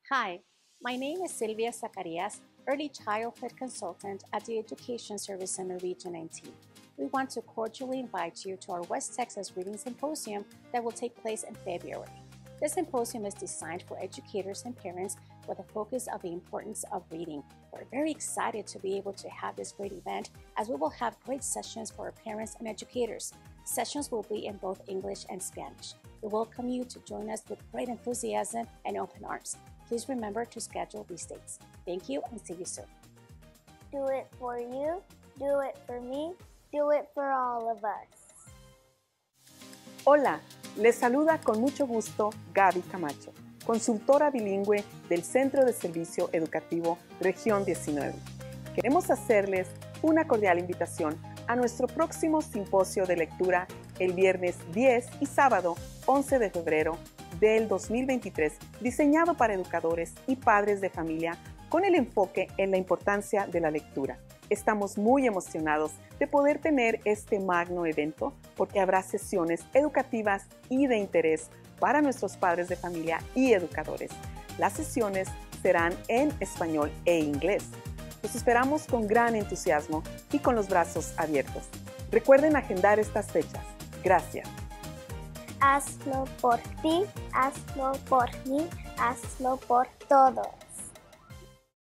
Hi, my name is Silvia Zacarias, Early Childhood Consultant at the Education Service Center Region 19. We want to cordially invite you to our West Texas Reading Symposium that will take place in February. This symposium is designed for educators and parents with a focus of the importance of reading. We're very excited to be able to have this great event as we will have great sessions for our parents and educators. Sessions will be in both English and Spanish. We welcome you to join us with great enthusiasm and open arms. Please remember to schedule these dates. Thank you and see you soon. Do it for you, do it for me, do it for all of us. Hola, les saluda con mucho gusto Gaby Camacho, consultora bilingüe del Centro de Servicio Educativo Región 19. Queremos hacerles una cordial invitación a nuestro próximo simposio de lectura el viernes 10 y sábado 11 de febrero del 2023, diseñado para educadores y padres de familia con el enfoque en la importancia de la lectura. Estamos muy emocionados de poder tener este magno evento porque habrá sesiones educativas y de interés para nuestros padres de familia y educadores. Las sesiones serán en español e inglés. Los esperamos con gran entusiasmo y con los brazos abiertos. Recuerden agendar estas fechas. Gracias. Hazlo por ti, hazlo por mí, hazlo por todos.